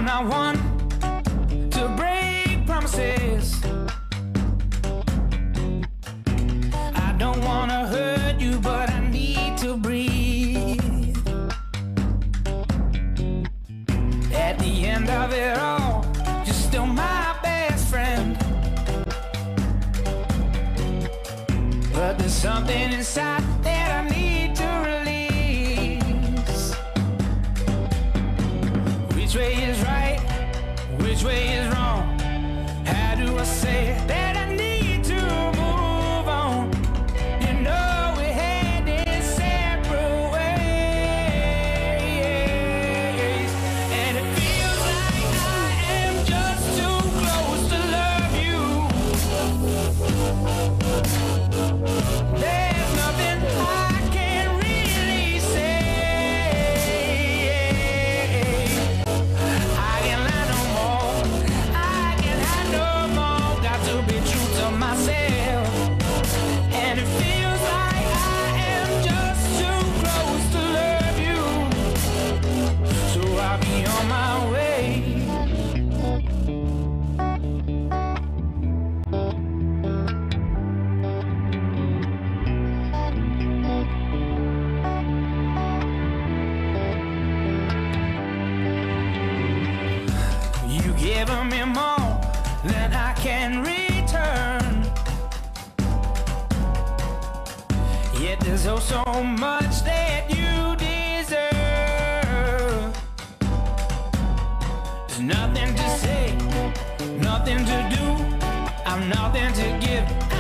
not one to break promises. I don't wanna hurt you, but I need to breathe. At the end of it all, you're still my best friend. But there's something inside that I need to release. Which way is right? Which way is wrong? How do I say that I need to move on? You know we headed separate ways, and it feels like I am just too close to love you. There's nothing I can really say. I can't lie no more. I can't hide no more. Got to be true to myself. And it feels like I am just too close to love you. So I'll be on my way. You giving me more than I can return. Yet there's oh so much that you deserve. There's nothing to say, nothing to do. I'm nothing to give.